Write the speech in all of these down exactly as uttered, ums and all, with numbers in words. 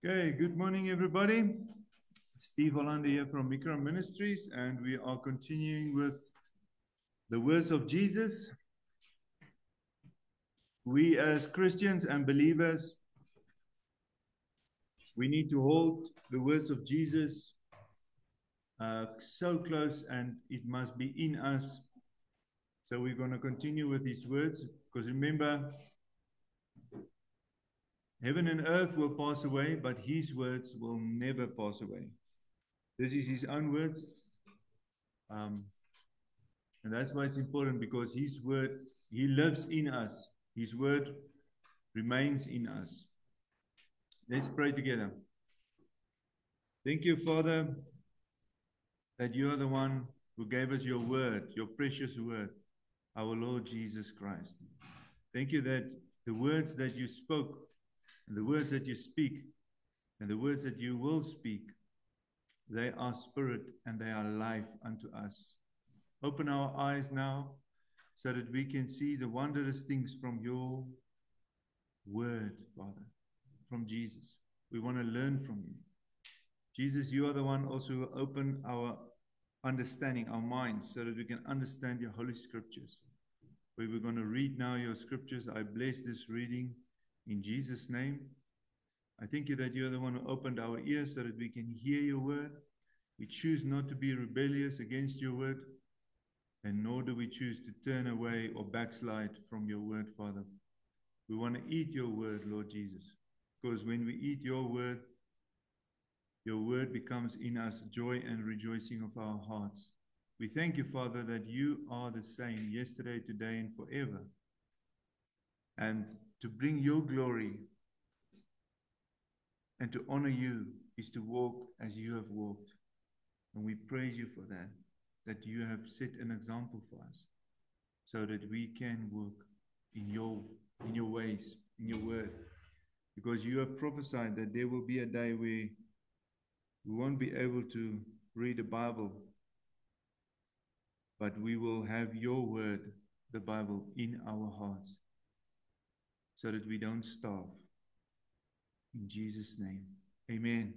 Okay, good morning, everybody. Steve Hollander here from Mikra Ministries, and we are continuing with the words of Jesus. We as Christians and believers, we need to hold the words of Jesus uh, so close, and it must be in us. So we're going to continue with his words, because remember, heaven and earth will pass away, but his words will never pass away. This is his own words. Um, And that's why it's important, because his word, he lives in us. His word remains in us. Let's pray together. Thank you, Father, that you are the one who gave us your word, your precious word, our Lord Jesus Christ. Thank you that the words that you spoke, and the words that you speak, and the words that you will speak, they are spirit and they are life unto us. Open our eyes now, so that we can see the wondrous things from your word, Father, from Jesus. We want to learn from you. Jesus, you are the one also who open our understanding, our minds, so that we can understand your holy scriptures. We We're going to read now your scriptures. I bless this reading in Jesus' name. I thank you that you are the one who opened our ears so that we can hear your word. We choose not to be rebellious against your word, and nor do we choose to turn away or backslide from your word, Father. We want to eat your word, Lord Jesus, because when we eat your word, your word becomes in us joy and rejoicing of our hearts. We thank you, Father, that you are the same yesterday, today, and forever. And to bring your glory and to honor you is to walk as you have walked. And we praise you for that, that you have set an example for us, so that we can walk in your, in your ways, in your word. Because you have prophesied that there will be a day where we won't be able to read the Bible, but we will have your word, the Bible, in our hearts, so that we don't starve. In Jesus' name, amen.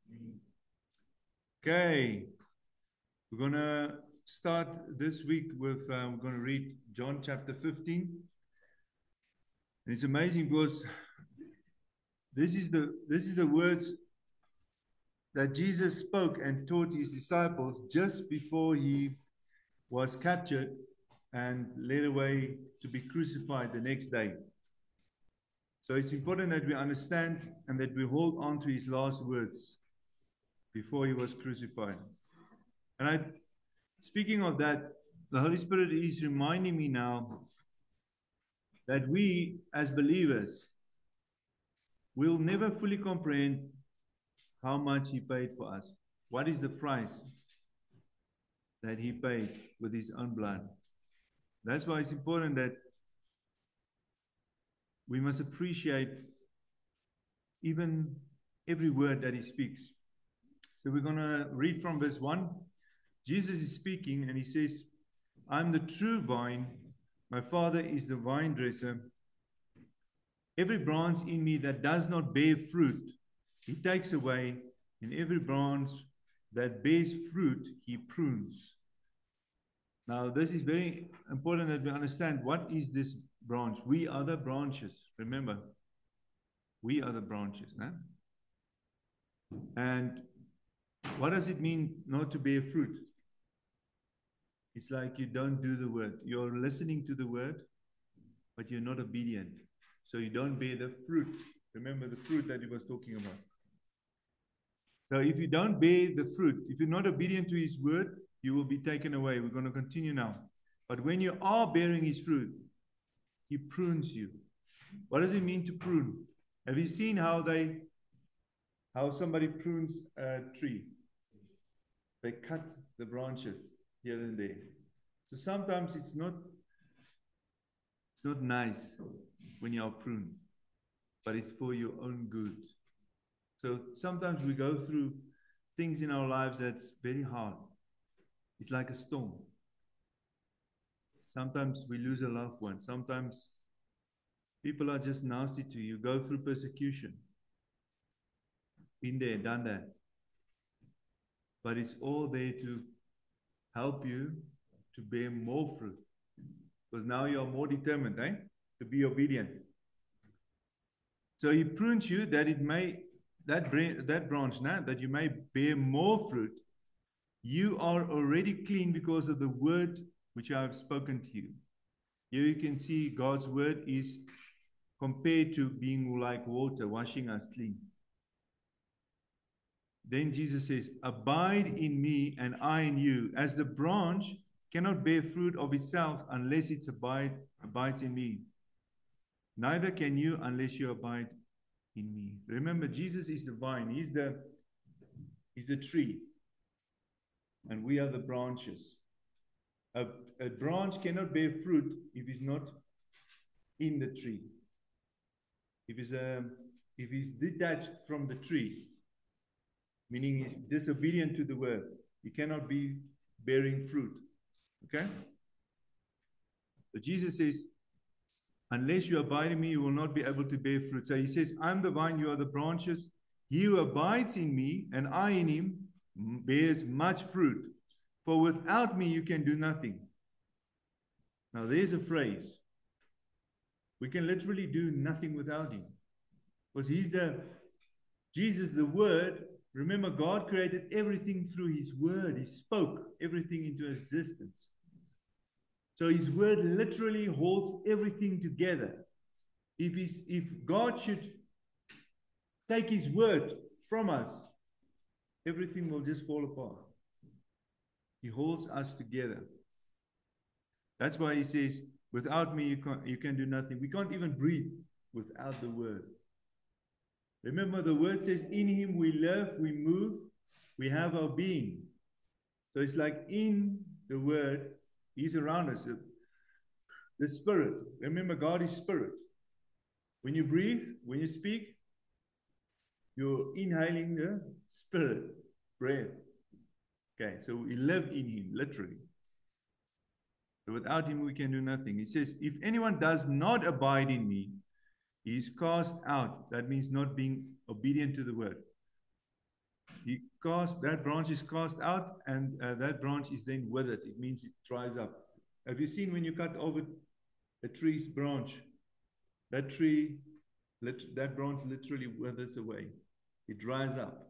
Okay, we're going to start this week with, uh, we're going to read John chapter fifteen. And it's amazing because this is the, this is the words that Jesus spoke and taught his disciples just before he was captured and led away to be crucified the next day. So it's important that we understand and that we hold on to his last words before he was crucified. And I, speaking of that, the Holy Spirit is reminding me now that we as believers will never fully comprehend how much he paid for us. What is the price that he paid with his own blood? That's why it's important that we must appreciate even every word that he speaks. So we're going to read from verse one. Jesus is speaking and he says, I'm the true vine. My Father is the vine dresser. Every branch in me that does not bear fruit, he takes away, and every branch that bears fruit, he prunes. Now, this is very important that we understand what is this branch. We are the branches. Remember, we are the branches. No? And what does it mean not to bear fruit? It's like you don't do the word. You're listening to the word, but you're not obedient. So you don't bear the fruit. Remember the fruit that he was talking about. So if you don't bear the fruit, if you're not obedient to his word, you will be taken away. We're going to continue now. But when you are bearing his fruit, he prunes you. What does it mean to prune? Have you seen how they, how somebody prunes a tree? They cut the branches here and there. So sometimes it's not, it's not nice when you are pruned, but it's for your own good. So sometimes we go through things in our lives that's very hard. It's like a storm. Sometimes we lose a loved one. Sometimes people are just nasty to you. You go through persecution. been there, done that. But it's all there to help you to bear more fruit. Because now you are more determined, eh? To be obedient. So he prunes you that it may, that, that branch now, that you may bear more fruit. You are already clean because of the word which I have spoken to you. Here you can see God's word is compared to being like water, washing us clean. Then Jesus says, abide in me and I in you, as the branch cannot bear fruit of itself unless it abide, abides in me. Neither can you unless you abide in me. Remember, Jesus is the vine. He's the, he's the tree. And we are the branches. A, a branch cannot bear fruit if it's not in the tree. If it's, a, if it's detached from the tree, meaning he's disobedient to the word, he cannot be bearing fruit. Okay? So Jesus says, unless you abide in me, you will not be able to bear fruit. So he says, I'm the vine, you are the branches. He who abides in me and I in him bears much fruit. For without me, you can do nothing. Now there's a phrase. We can literally do nothing without him. Because he's the, Jesus, the word. Remember, God created everything through his word. He spoke everything into existence. So his word literally holds everything together. If, he's, if God should take his word from us, everything will just fall apart. He holds us together. That's why he says, without me, you, can't, you can do nothing. We can't even breathe without the word. Remember, the word says, in him we live, we move, we have our being. So it's like in the word, he's around us. The spirit. Remember, God is spirit. When you breathe, when you speak, you're inhaling the spirit, breath. Okay, so we live in him, literally. So without him, we can do nothing. He says, if anyone does not abide in me, he is cast out. That means not being obedient to the word. He cast, that branch is cast out, and uh, that branch is then withered. It means it dries up. Have you seen when you cut over a tree's branch? That tree, that branch literally withers away. It dries up.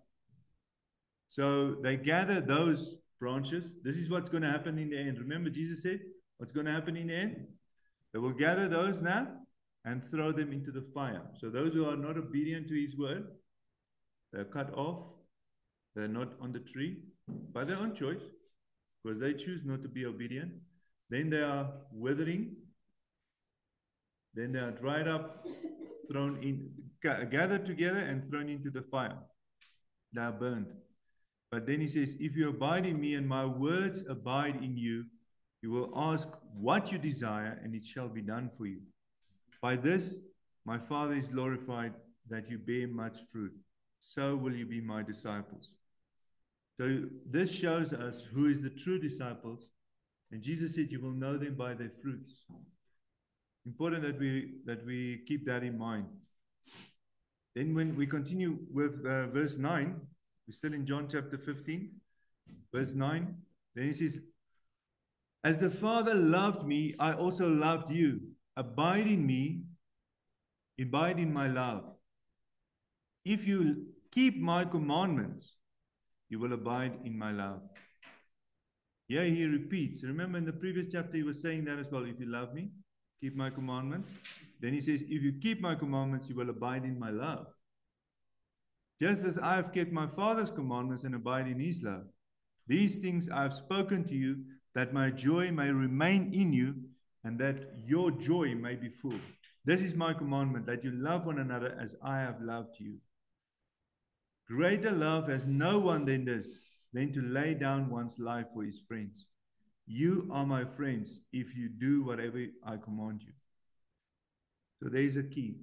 So they gather those branches. This is what's going to happen in the end. Remember, Jesus said, what's going to happen in the end? They will gather those now and throw them into the fire. So those who are not obedient to his word, they're cut off. They're not on the tree by their own choice, because they choose not to be obedient. Then they are withering. Then they are dried up, thrown in, gathered together and thrown into the fire. They are burned. But then he says, if you abide in me and my words abide in you, you will ask what you desire and it shall be done for you. By this, my Father is glorified, that you bear much fruit. So will you be my disciples. So this shows us who is the true disciples. And Jesus said, you will know them by their fruits. Important that we, that we keep that in mind. Then when we continue with uh, verse nine, we're still in John chapter fifteen, verse nine. Then he says, as the Father loved me, I also loved you. Abide in me, abide in my love. If you keep my commandments, you will abide in my love. Here he repeats. Remember in the previous chapter he was saying that as well. If you love me, keep my commandments. Then he says, if you keep my commandments, you will abide in my love. Just as I have kept my Father's commandments and abide in his love. These things I have spoken to you, that my joy may remain in you, and that your joy may be full. This is my commandment, that you love one another as I have loved you. Greater love has no one than this, than to lay down one's life for his friends. You are my friends if you do whatever I command you. So there's a key.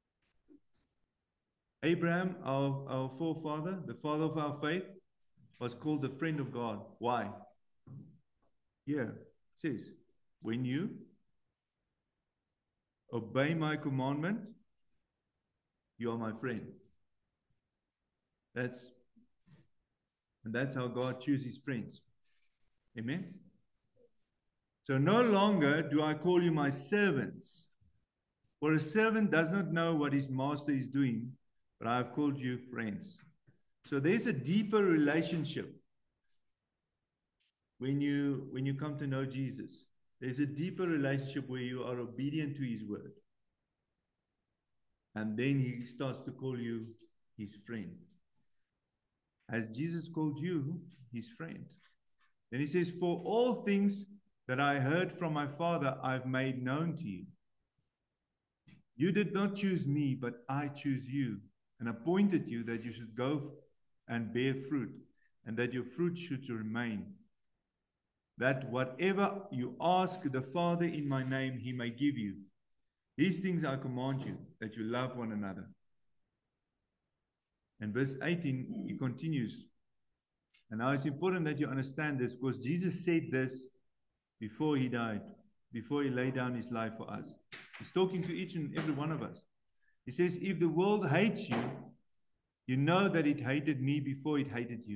Abraham, our, our forefather, the father of our faith, was called the friend of God. Why? Here it says, when you obey my commandment, you are my friend. That's, and that's how God chooses friends. Amen? So no longer do I call you my servants, for a servant does not know what his master is doing, but I have called you friends. So there's a deeper relationship when you, when you come to know Jesus. There's a deeper relationship where you are obedient to his word. And then he starts to call you his friend. As Jesus called you his friend. Then he says, for all things that I heard from my Father, I've made known to you. You did not choose me, but I choose you and appointed you that you should go and bear fruit, and that your fruit should remain. That whatever you ask the Father in my name, he may give you. These things I command you, that you love one another. And verse eighteen, he continues. And now it's important that you understand this, because Jesus said this before he died, before he laid down his life for us. He's talking to each and every one of us. He says, if the world hates you, you know that it hated me before it hated you.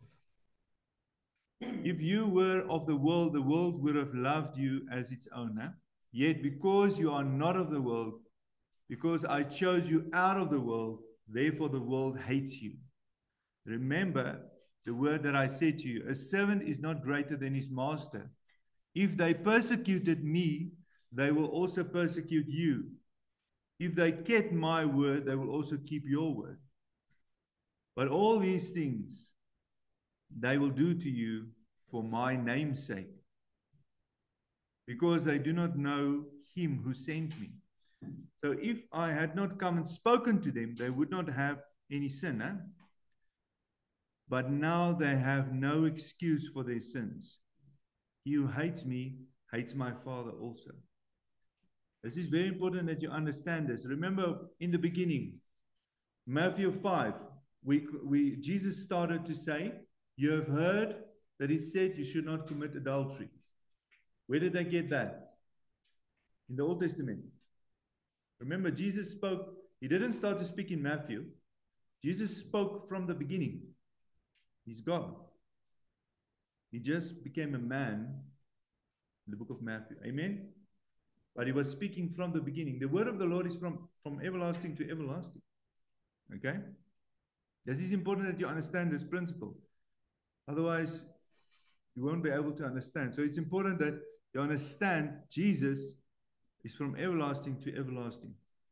If you were of the world, the world would have loved you as its owner. Yet because you are not of the world, because I chose you out of the world, therefore the world hates you. Remember the word that I said to you, a servant is not greater than his master. If they persecuted me, they will also persecute you. If they kept my word, they will also keep your word. But all these things they will do to you for my name's sake, because they do not know him who sent me. So if I had not come and spoken to them, they would not have any sin. Eh? But now they have no excuse for their sins. He who hates me hates my Father also. This is very important that you understand this. Remember in the beginning, Matthew five, we, we, Jesus started to say, you have heard that it said you should not commit adultery. Where did they get that? In the Old Testament. Remember, Jesus spoke, he didn't start to speak in Matthew. Jesus spoke from the beginning. He's God. He just became a man in the book of Matthew. Amen? But he was speaking from the beginning. The word of the Lord is from, from everlasting to everlasting. Okay? This is important that you understand this principle. Otherwise, you won't be able to understand. So it's important that you understand Jesus is from everlasting to everlasting.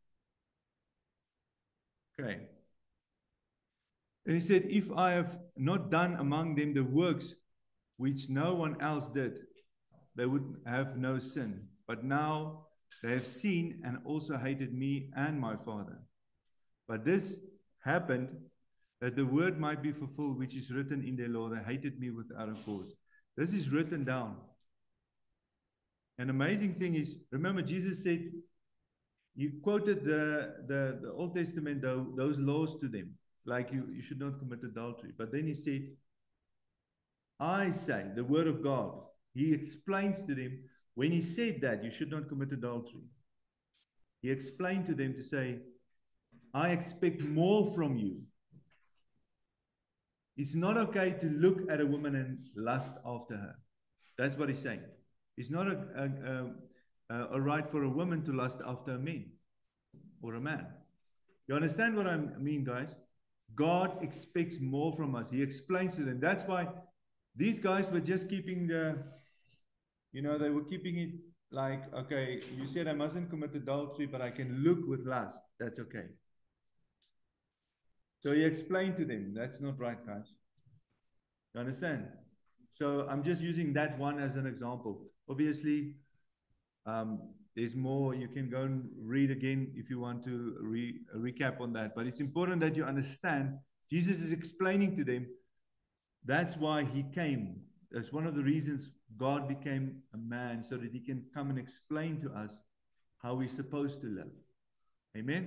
Okay. And he said, if I have not done among them the works which no one else did, they would have no sin. But now they have seen and also hated me and my Father. But this happened that the word might be fulfilled, which is written in their law. They hated me without a cause. This is written down. An amazing thing is, remember Jesus said, he quoted the, the, the Old Testament, though, those laws to them. Like you, you should not commit adultery. But then he said, I say, the word of God. He explains to them, when he said that, you should not commit adultery. He explained to them to say, I expect more from you. It's not okay to look at a woman and lust after her. That's what he's saying. It's not a, a, a, a right for a woman to lust after a man or a man. You understand what I mean, guys? God expects more from us. He explains to them. That's why these guys were just keeping the, you know, they were keeping it like, okay, you said I mustn't commit adultery, but I can look with lust. That's okay. So he explained to them, that's not right, guys. You understand? So I'm just using that one as an example. Obviously, um, there's more. You can go and read again if you want to re recap on that. But it's important that you understand, Jesus is explaining to them, that's why he came. That's one of the reasons God became a man, so that he can come and explain to us how we're supposed to live. Amen?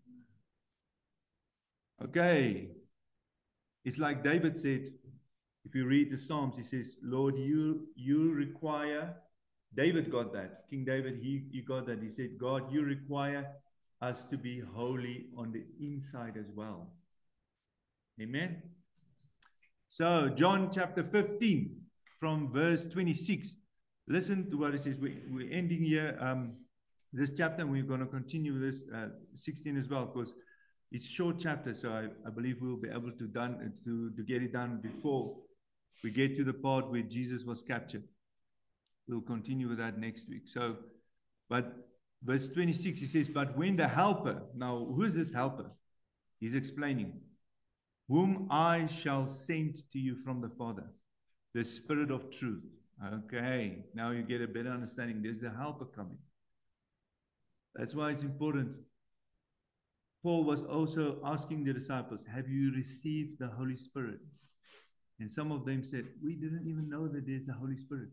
Okay. It's like David said, if you read the Psalms, he says, Lord, you, you require, David got that. King David, he, he got that. He said, God, you require us to be holy on the inside as well. Amen. So, John chapter fifteen, from verse twenty-six. Listen to what it says. We, we're ending here um, this chapter, and we're going to continue with this uh, sixteen as well, because it's short chapter. So I, I believe we'll be able to done to, to get it done before we get to the part where Jesus was captured. We'll continue with that next week. So, but verse twenty-six, he says, but when the helper, now who is this helper? He's explaining, whom I shall send to you from the Father, the Spirit of truth. Okay, now you get a better understanding. There's the helper coming. That's why it's important. Paul was also asking the disciples, have you received the Holy Spirit? And some of them said, we didn't even know that there's the Holy Spirit.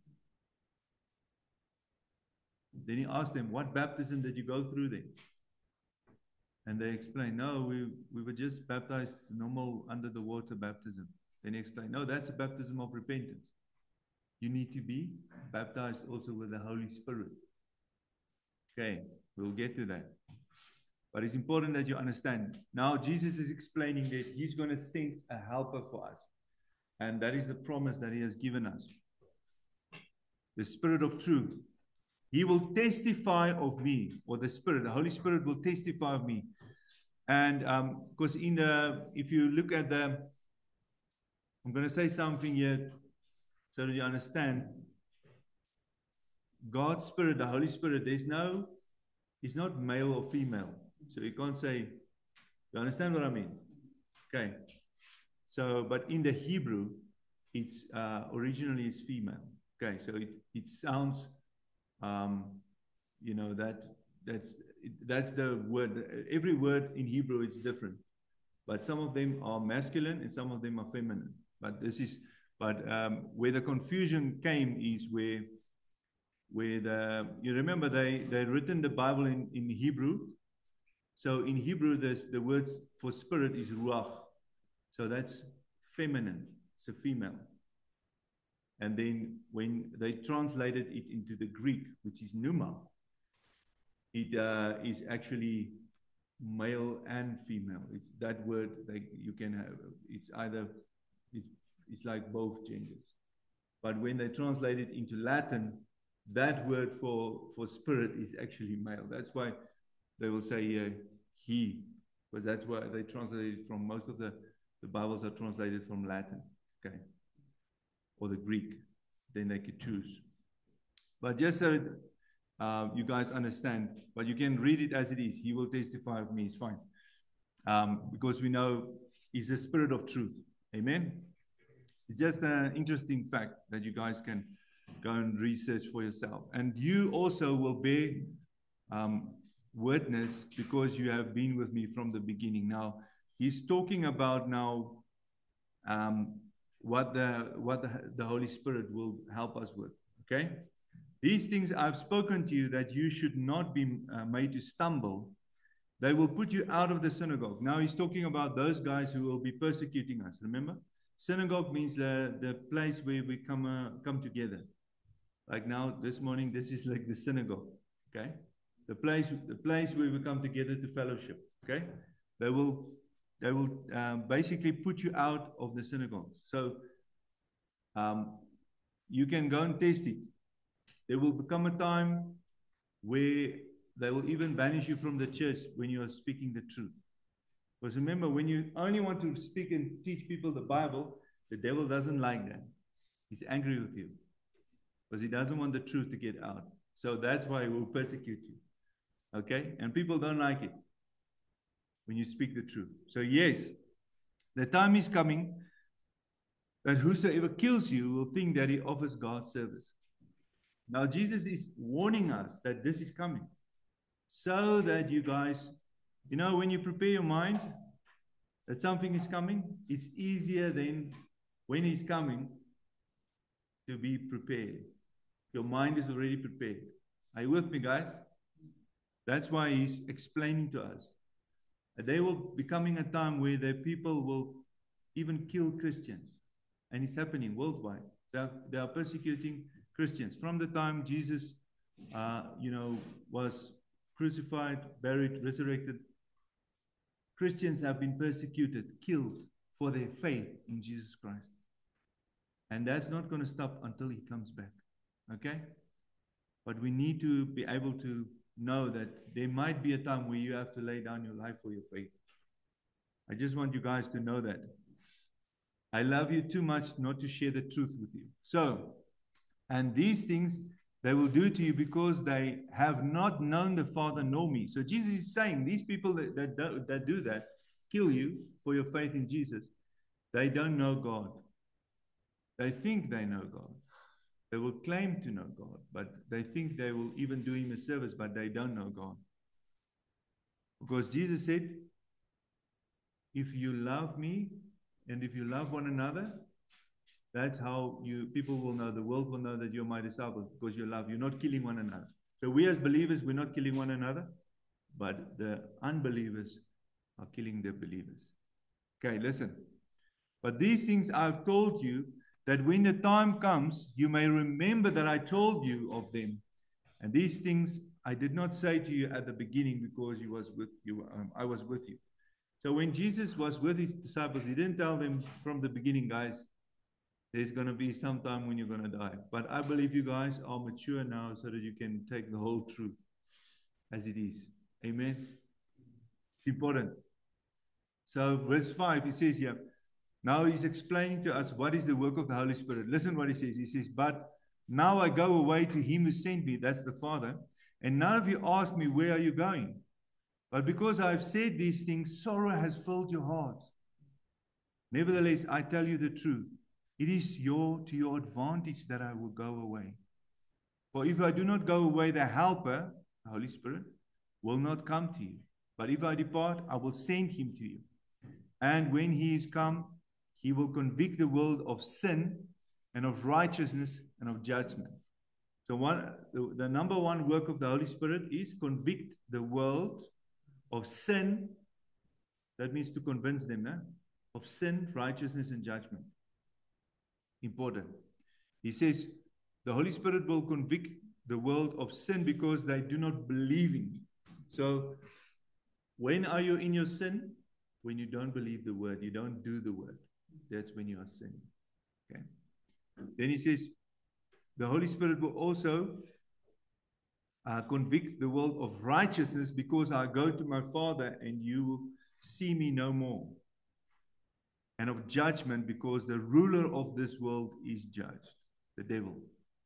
Then he asked them, what baptism did you go through then? And they explained, no, we, we were just baptized normal under the water baptism. Then he explained, no, that's a baptism of repentance. You need to be baptized also with the Holy Spirit. Okay, we'll get to that. But it's important that you understand. Now Jesus is explaining that he's going to send a helper for us. And that is the promise that he has given us. The Spirit of truth. He will testify of me, or the Spirit, the Holy Spirit will testify of me. And um, because in the, if you look at the, I'm going to say something here so that you understand. God's Spirit, the Holy Spirit, there's no, it's not male or female. So you can't say, you understand what I mean? Okay. So, but in the Hebrew, it's uh, originally it's female. Okay, so it, it sounds, um, you know, that that's that's the word. Every word in Hebrew is different, but some of them are masculine and some of them are feminine. But this is, but um, where the confusion came is where, where the you remember they they written the Bible in in Hebrew. So in Hebrew, there's the words for spirit is ruach. So that's feminine. It's a female. And then when they translated it into the Greek, which is pneuma, it uh, is actually male and female. It's that word that you can have. It's either, it's, it's like both genders. But when they translate it into Latin, that word for, for spirit is actually male. That's why they will say uh, he, because that's why they translated it from, most of the, the Bibles are translated from Latin, okay, or the Greek. Then they could choose. But just so uh, you guys understand, but you can read it as it is. He will testify of me, it's fine. Um, because we know he's the Spirit of truth. Amen? It's just an interesting fact that you guys can go and research for yourself. And you also will bear um, witness because you have been with me from the beginning. Now, he's talking about now um, what the what the, the Holy Spirit will help us with. Okay? These things I've spoken to you that you should not be uh, made to stumble. They will put you out of the synagogue. Now he's talking about those guys who will be persecuting us. Remember? Synagogue means the, the place where we come uh, come together. Like now, this morning, this is like the synagogue. Okay? The place, the place where we come together to fellowship. Okay? They will, they will um, basically put you out of the synagogue. So um, you can go and test it. There will become a time where they will even banish you from the church when you are speaking the truth. Because remember, when you only want to speak and teach people the Bible, the devil doesn't like that. He's angry with you. Because he doesn't want the truth to get out. So that's why he will persecute you. Okay? And people don't like it when you speak the truth. So yes, the time is coming that whosoever kills you will think that he offers God service. Now Jesus is warning us that this is coming. So that you guys, you know, when you prepare your mind that something is coming, it's easier than when he's coming to be prepared. Your mind is already prepared. Are you with me, guys? That's why he's explaining to us. There will be coming a time where the people will even kill Christians. And it's happening worldwide. They are, they are persecuting Christians. From the time Jesus, uh, you know, was crucified, buried, resurrected, Christians have been persecuted, killed for their faith in Jesus Christ. And that's not going to stop until he comes back. Okay? But we need to be able to know that there might be a time where you have to lay down your life for your faith. I just want you guys to know that. I love you too much not to share the truth with you. So, and these things they will do to you because they have not known the Father nor me. So Jesus is saying these people that, that, do, that do that, kill you for your faith in Jesus, they don't know God. They think they know God. They will claim to know God, but they think they will even do him a service, but they don't know God. Because Jesus said, if you love me and if you love one another, that's how you people will know, the world will know that you're my disciples, because you love. You're not killing one another. So we as believers, we're not killing one another, but the unbelievers are killing the believers. Okay, listen. But these things I've told you, that when the time comes, you may remember that I told you of them. And these things I did not say to you at the beginning, because you was with you. Um, I was with you. So when Jesus was with his disciples, he didn't tell them from the beginning, guys, there's going to be some time when you're going to die. But I believe you guys are mature now so that you can take the whole truth as it is. Amen. It's important. So verse five, he says here, now he's explaining to us what is the work of the Holy Spirit. Listen what he says. He says, but now I go away to him who sent me, that's the Father, and none of you ask me, where are you going? But because I have said these things, sorrow has filled your hearts. Nevertheless, I tell you the truth. It is your to your advantage that I will go away. For if I do not go away, the Helper, the Holy Spirit, will not come to you. But if I depart, I will send him to you. And when he is come, he will convict the world of sin and of righteousness and of judgment. So one, the, the number one work of the Holy Spirit is convict the world of sin. That means to convince them, eh? Of sin, righteousness, and judgment. Important. He says, the Holy Spirit will convict the world of sin because they do not believe in me. So, when are you in your sin? When you don't believe the word, you don't do the word. That's when you are sinning. Okay. Then he says, the Holy Spirit will also uh, convict the world of righteousness because I go to my Father and you will see me no more. And of judgment because the ruler of this world is judged, the devil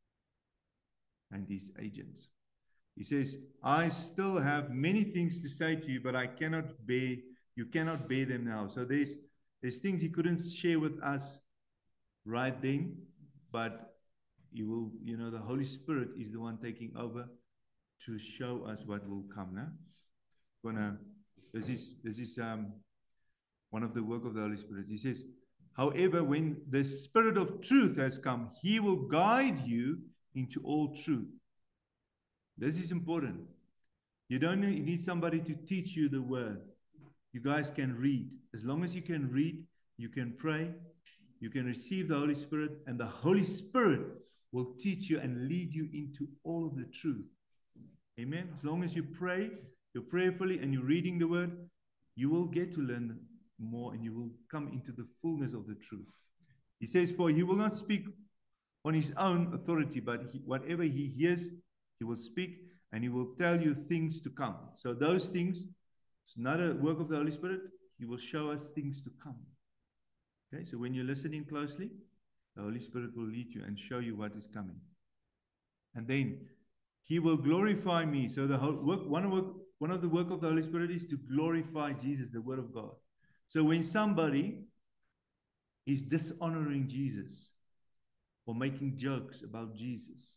and his agents. He says, I still have many things to say to you, but I cannot bear, you cannot bear them now. So there's, there's things he couldn't share with us right then, but he will, you know, the Holy Spirit is the one taking over to show us what will come now. Gonna, this is, this is, um, one of the work of the Holy Spirit. He says, however, when the Spirit of truth has come, he will guide you into all truth. This is important. You don't need, you need somebody to teach you the word. You guys can read. As long as you can read, you can pray, you can receive the Holy Spirit, and the Holy Spirit will teach you and lead you into all of the truth. Amen? As long as you pray, you're prayerfully, and you're reading the word, you will get to learn more and you will come into the fullness of the truth. He says, for he will not speak on his own authority, but he, whatever he hears, he will speak, and he will tell you things to come. So those things, it's not a work of the Holy Spirit. He will show us things to come. Okay, so when you're listening closely, the Holy Spirit will lead you and show you what is coming. And then he will glorify me. So the whole work, one of, work, one of the work of the Holy Spirit is to glorify Jesus, the Word of God. So when somebody is dishonoring Jesus, or making jokes about Jesus,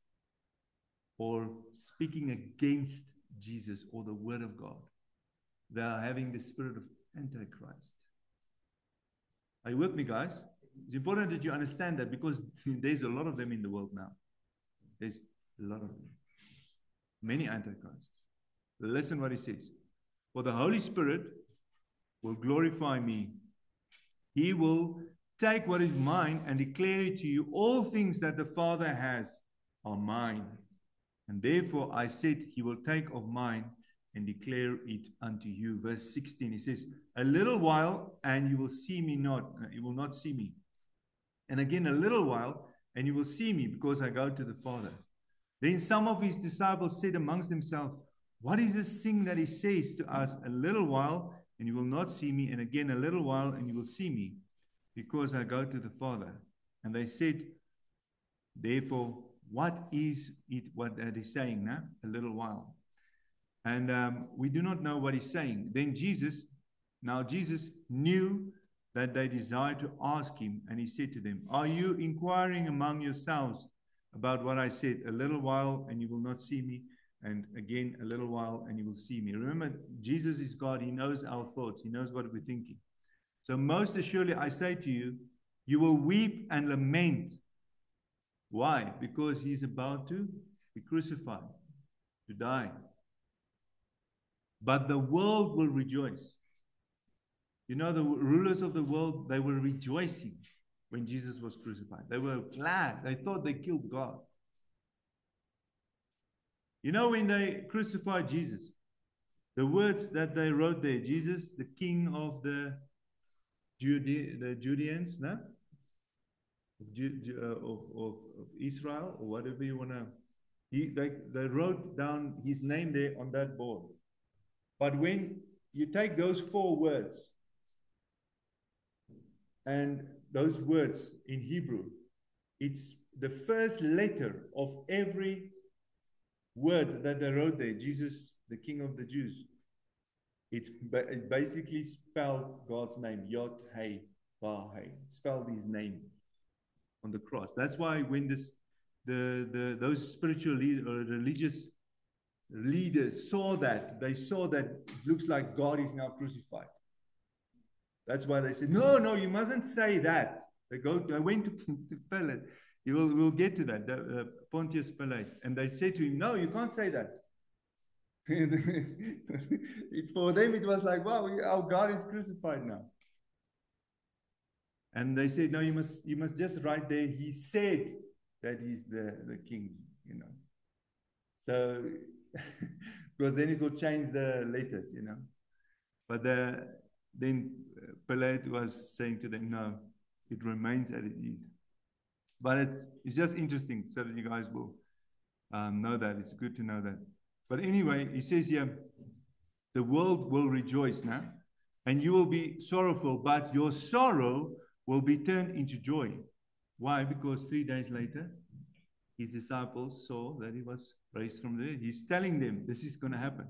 or speaking against Jesus or the Word of God, they are having the spirit of Antichrist. Are you with me, guys? It's important that you understand that, because there's a lot of them in the world now. There's a lot of them. Many Antichrists. Listen what he says. For the Holy Spirit will glorify me. He will take what is mine and declare it to you. All things that the Father has are mine. And therefore I said he will take of mine and declare it unto you. Verse sixteen, he says, a little while, and you will see me not. You will not see me. And again, a little while, and you will see me, because I go to the Father. Then some of his disciples said amongst themselves, what is this thing that he says to us? A little while, and you will not see me. And again, a little while, and you will see me, because I go to the Father. And they said, therefore, what is it what that is saying now? A little while. And um, we do not know what he's saying. Then Jesus, now Jesus knew that they desired to ask him, and he said to them, are you inquiring among yourselves about what I said? A little while, and you will not see me. And again, a little while, and you will see me. Remember, Jesus is God. He knows our thoughts. He knows what we're thinking. So most assuredly, I say to you, you will weep and lament. Why? Because he's about to be crucified, to die. But the world will rejoice. You know, the rulers of the world, they were rejoicing when Jesus was crucified. They were glad. They thought they killed God. You know, when they crucified Jesus, the words that they wrote there, Jesus, the king of the, Jude the Judeans, no? Of, Ju uh, of, of, of Israel, or whatever you want to, he, they, they wrote down his name there on that board. But when you take those four words, and those words in Hebrew, it's the first letter of every word that they wrote there, Jesus, the King of the Jews. It's it basically spelled God's name, Yod, Hey, Bah, Hey. Spelled his name on the cross. That's why when this, the, the, those spiritual lead, or religious leaders saw that, they saw that it looks like God is now crucified. That's why they said, no, no, you mustn't say that. They go. They went to, to Pilate. You will, we'll get to that, the, uh, Pontius Pilate. And they said to him, no, you can't say that. it, for them, it was like, wow, our God is crucified now. And they said, no, you must, you must just write there, he said that he's the, the king, you know. So, because then it will change the letters, you know. But the, then Pilate was saying to them, no, it remains as it is. But it's, it's just interesting so that you guys will um, know that. It's good to know that. But anyway, he says here, the world will rejoice now, and you will be sorrowful, but your sorrow will be turned into joy. Why? Because three days later, his disciples saw that he was raised from the dead. He's telling them this is going to happen.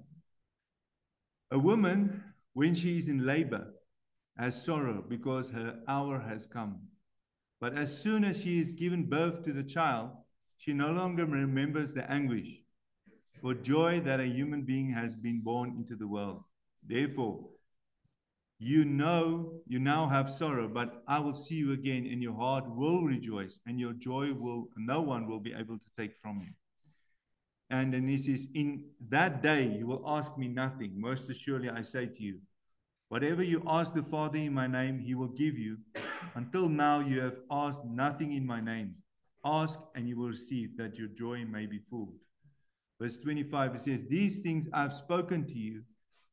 A woman, when she is in labor, has sorrow because her hour has come. But as soon as she is given birth to the child, she no longer remembers the anguish for joy that a human being has been born into the world. Therefore, you know, you now have sorrow, but I will see you again, and your heart will rejoice, and your joy will, no one will be able to take from you. And then he says, in that day you will ask me nothing. Most assuredly I say to you, whatever you ask the Father in my name, he will give you. Until now you have asked nothing in my name. Ask and you will receive, that your joy may be full. Verse twenty-five, it says, these things I've spoken to you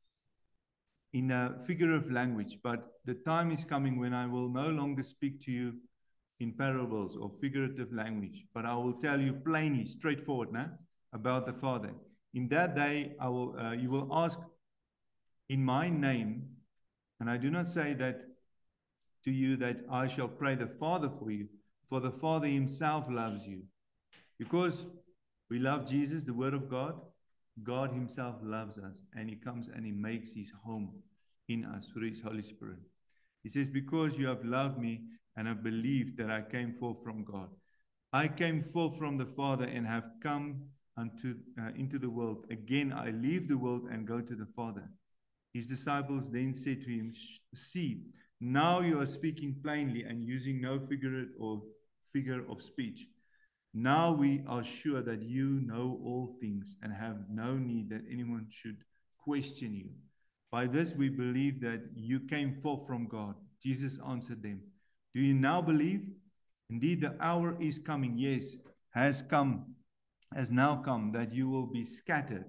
in a figure of language, but the time is coming when I will no longer speak to you in parables or figurative language, but I will tell you plainly, straightforward now, about the Father. In that day, I will, uh, you will ask in my name, and I do not say that to you that I shall pray the Father for you, for the Father himself loves you. Because we love Jesus, the Word of God, God himself loves us, and he comes and he makes his home in us through his Holy Spirit. He says, because you have loved me and have believed that I came forth from God. I came forth from the Father and have come unto uh, into the world. Again, I leave the world and go to the Father. His disciples then said to him, see, now you are speaking plainly and using no figure or figure of speech. Now we are sure that you know all things and have no need that anyone should question you. By this we believe that you came forth from God. Jesus answered them, do you now believe? Indeed, the hour is coming, yes, has come, has now come, that you will be scattered,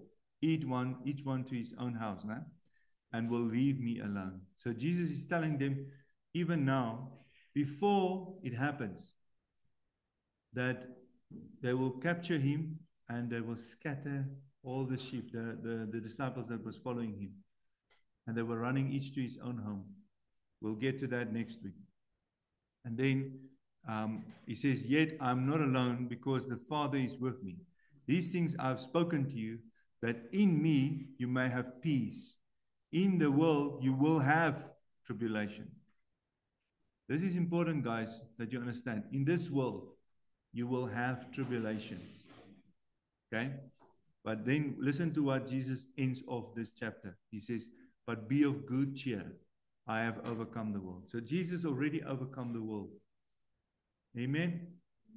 each one, each one to his own house, nah? And will leave me alone. So Jesus is telling them, even now, before it happens, that they will capture him and they will scatter all the sheep, the, the, the disciples that was following him. And they were running each to his own home. We'll get to that next week. And then um, he says, yet I'm not alone because the Father is with me. These things I've spoken to you, that in me you may have peace. In the world you will have tribulation. This is important, guys, that you understand. In this world, you will have tribulation. Okay? But then listen to what Jesus ends off this chapter. He says, but be of good cheer. I have overcome the world. So Jesus already overcome the world. Amen?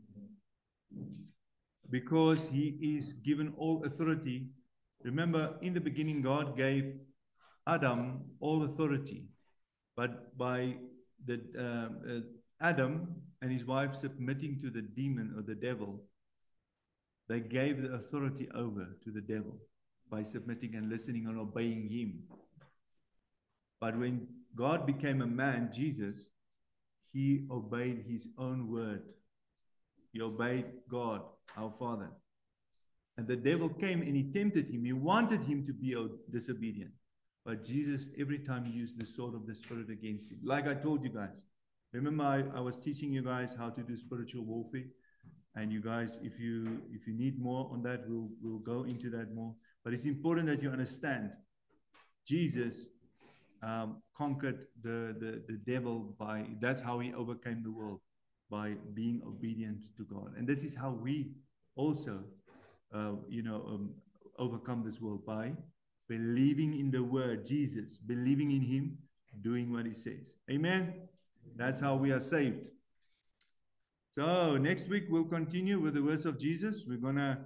Because he is given all authority. Remember, in the beginning, God gave Adam all authority. But by the uh, uh, Adam and his wife submitting to the demon or the devil, they gave the authority over to the devil by submitting and listening and obeying him. But when God became a man, Jesus, he obeyed his own word. He obeyed God, our Father. And the devil came and he tempted him. He wanted him to be disobedient. But Jesus every time used the sword of the Spirit against him. Like I told you guys. Remember I, I was teaching you guys how to do spiritual warfare. And you guys, if you if you need more on that, we'll we'll go into that more. But it's important that you understand Jesus um, conquered the, the, the devil by, that's how he overcame the world, by being obedient to God. And this is how we also, uh, you know, um, overcome this world, by believing in the word, Jesus, believing in him, doing what he says. Amen? That's how we are saved. So next week we'll continue with the words of Jesus. We're going to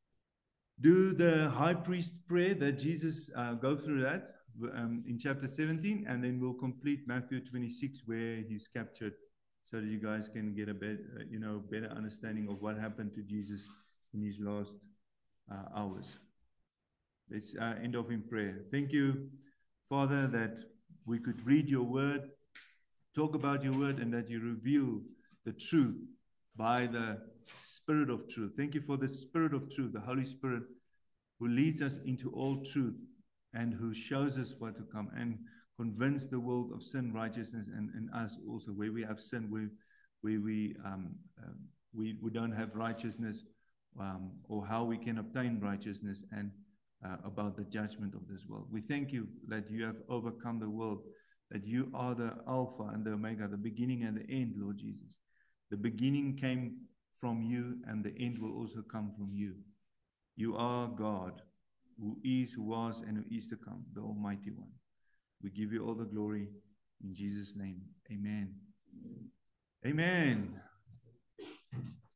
do the high priest prayer that Jesus, uh, go through that um, in chapter seventeen, and then we'll complete Matthew twenty-six where he's captured, so that you guys can get a bit, uh, you know, better understanding of what happened to Jesus in his last uh, hours. Let's uh, end off in prayer. Thank you, Father, that we could read your word, talk about your word, and that you reveal the truth by the Spirit of truth. Thank you for the Spirit of truth, the Holy Spirit, who leads us into all truth and who shows us what to come and convince the world of sin, righteousness, and, and us also. Where we have sin, where, where we, um, uh, we, we don't have righteousness, um, or how we can obtain righteousness, and uh, about the judgment of this world. We thank you that you have overcome the world, that you are the Alpha and the Omega, the beginning and the end, Lord Jesus. The beginning came from you, and the end will also come from you. You are God, who is, who was, and who is to come, the Almighty One. We give you all the glory in Jesus' name. Amen. Amen.